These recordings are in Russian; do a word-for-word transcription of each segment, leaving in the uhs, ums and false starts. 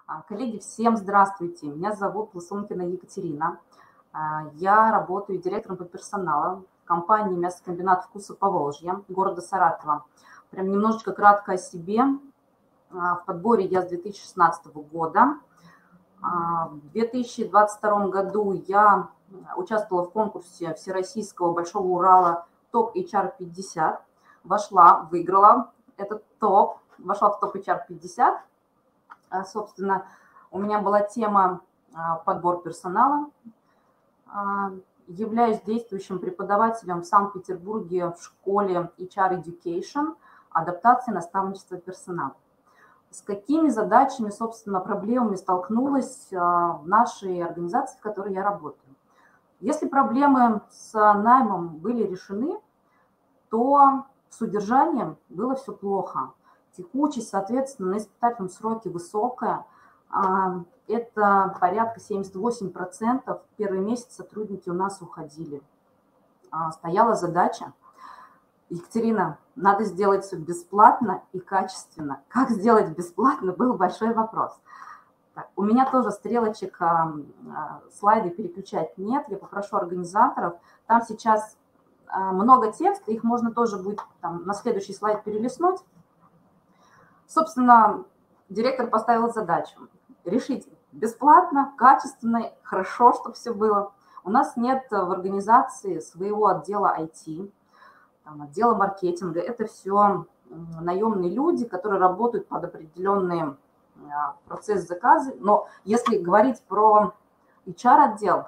Коллеги, всем здравствуйте. Меня зовут Лысункина Екатерина. Я работаю директором по персоналу в компании «Мясокомбинат Вкуса Поволжья» города Саратова. Прям немножечко кратко о себе. В подборе я с две тысячи шестнадцатого года. В две тысячи двадцать втором году я участвовала в конкурсе Всероссийского Большого Урала топ эйч ар пятьдесят. Вошла, выиграла этот топ, вошла в топ эйч ар пятьдесят. Собственно, у меня была тема подбор персонала. Являюсь действующим преподавателем в Санкт-Петербурге в школе эйч ар Education, адаптация и наставничество персонала. С какими задачами, собственно, проблемами столкнулась в нашей организации, в которой я работаю? Если проблемы с наймом были решены, то с удержанием было все плохо. Текучесть, соответственно, на испытательном сроке высокая. Это порядка семьдесят восемь процентов. Первый месяц сотрудники у нас уходили. Стояла задача: Екатерина, надо сделать все бесплатно и качественно. Как сделать бесплатно, был большой вопрос. Так, у меня тоже стрелочек, слайды переключать нет. Я попрошу организаторов. Там сейчас много текста, их можно тоже будет там, на следующий слайд перелистнуть. Собственно, директор поставил задачу решить бесплатно, качественно, хорошо, чтобы все было. У нас нет в организации своего отдела ай ти, там, отдела маркетинга. Это все наемные люди, которые работают под определенные процесс заказа. Но если говорить про эйч ар-отдел,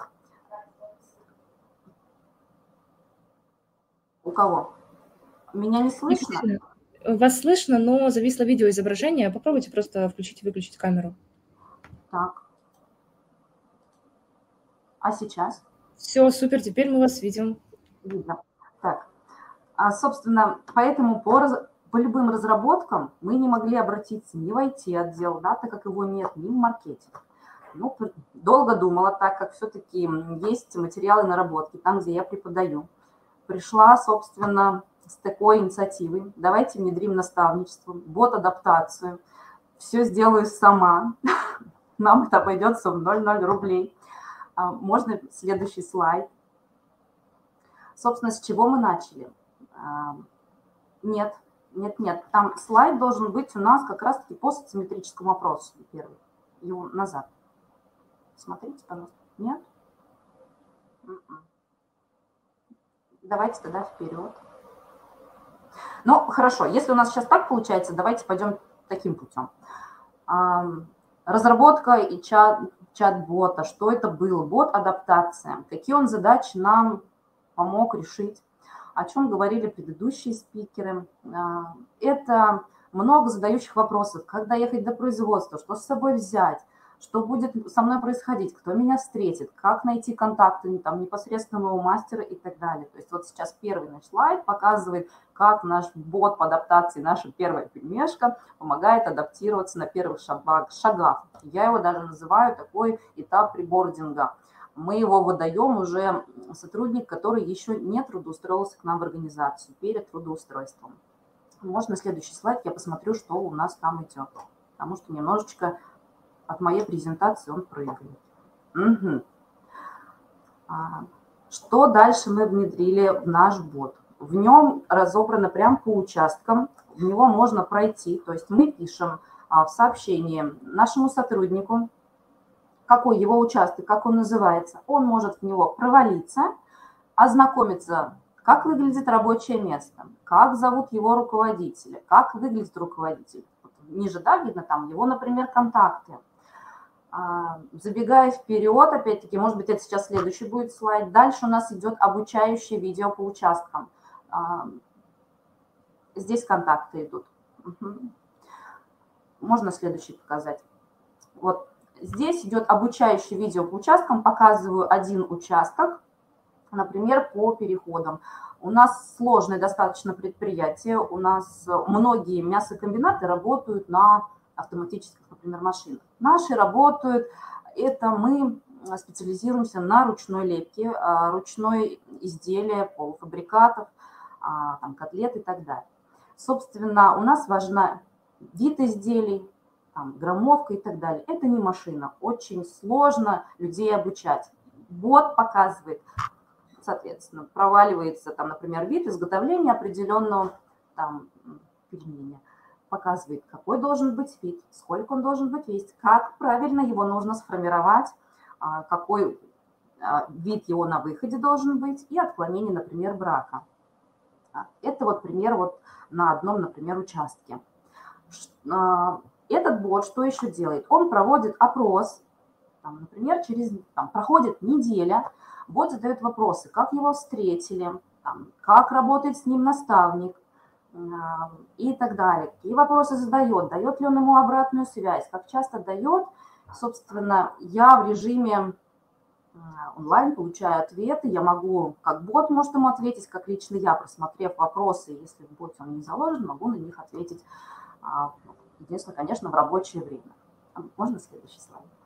у кого? Меня не слышно? Вас слышно, но зависло видеоизображение. Попробуйте просто включить и выключить камеру. Так. А сейчас? Все, супер, теперь мы вас видим. Видно. Так. А, собственно, поэтому по, раз... по любым разработкам мы не могли обратиться ни в ай ти-отдел, да, так как его нет, ни в маркетинг. Ну, долго думала, так как все-таки есть материалы наработки, там, где я преподаю. Пришла, собственно, с такой инициативой: давайте внедрим наставничество, бот-адаптацию, все сделаю сама, нам это обойдется в ноль рублей. Можно следующий слайд. Собственно, с чего мы начали? Нет, нет, нет, там слайд должен быть у нас как раз-таки по социометрическому опросу первый, его назад. Смотрите, пожалуйста. Нет? Давайте тогда вперед. Ну, хорошо, если у нас сейчас так получается, давайте пойдем таким путем. Разработка и чат, чат-бота. Что это было? Бот-адаптация. Какие он задачи нам помог решить? О чем говорили предыдущие спикеры? Это много задающих вопросов. Как доехать до производства? Что с собой взять? Что будет со мной происходить, кто меня встретит, как найти контакты там, непосредственного мастера и так далее. То есть вот сейчас первый наш слайд показывает, как наш бот по адаптации, наша первая пельмешка, помогает адаптироваться на первых шагах. Я его даже называю такой этап прибординга. Мы его выдаем уже сотрудник, который еще не трудоустроился к нам в организацию, перед трудоустройством. Можно следующий слайд, я посмотрю, что у нас там идет, потому что немножечко от моей презентации он прыгает. Угу. А, что дальше мы внедрили в наш бот? В нем разобрано прям по участкам, в него можно пройти, то есть мы пишем а, в сообщении нашему сотруднику, какой его участок, как он называется, он может в него провалиться, ознакомиться, как выглядит рабочее место, как зовут его руководителя, как выглядит руководитель. Ниже, да, видно там его, например, контакты. Забегая вперед, опять-таки, может быть, это сейчас следующий будет слайд. Дальше у нас идет обучающее видео по участкам. Здесь контакты идут. Угу. Можно следующий показать. Вот здесь идет обучающее видео по участкам. Показываю один участок, например, по переходам. У нас сложное достаточно предприятие. У нас многие мясокомбинаты работают на автоматических, например, машинах. Наши работают, это мы специализируемся на ручной лепке, ручное изделие, полуфабрикатов, там, котлет и так далее. Собственно, у нас важна вид изделий, там, граммовка и так далее. Это не машина. Очень сложно людей обучать. Бот показывает, соответственно, проваливается, там, например, вид изготовления определенного там, пельменя. Показывает, какой должен быть вид, сколько он должен быть весить, как правильно его нужно сформировать, какой вид его на выходе должен быть и отклонение, например, брака. Это вот пример вот на одном, например, участке. Этот бот что еще делает? Он проводит опрос, там, например, через, там, проходит неделя, бот задает вопросы, как его встретили, там, как работает с ним наставник и так далее. Какие вопросы задает, дает ли он ему обратную связь, как часто дает. Собственно, я в режиме онлайн получаю ответы, я могу, как бот может ему ответить, как лично я, просмотрев вопросы, если в боте он не заложен, могу на них ответить, единственное, конечно, в рабочее время. Можно следующий слайд?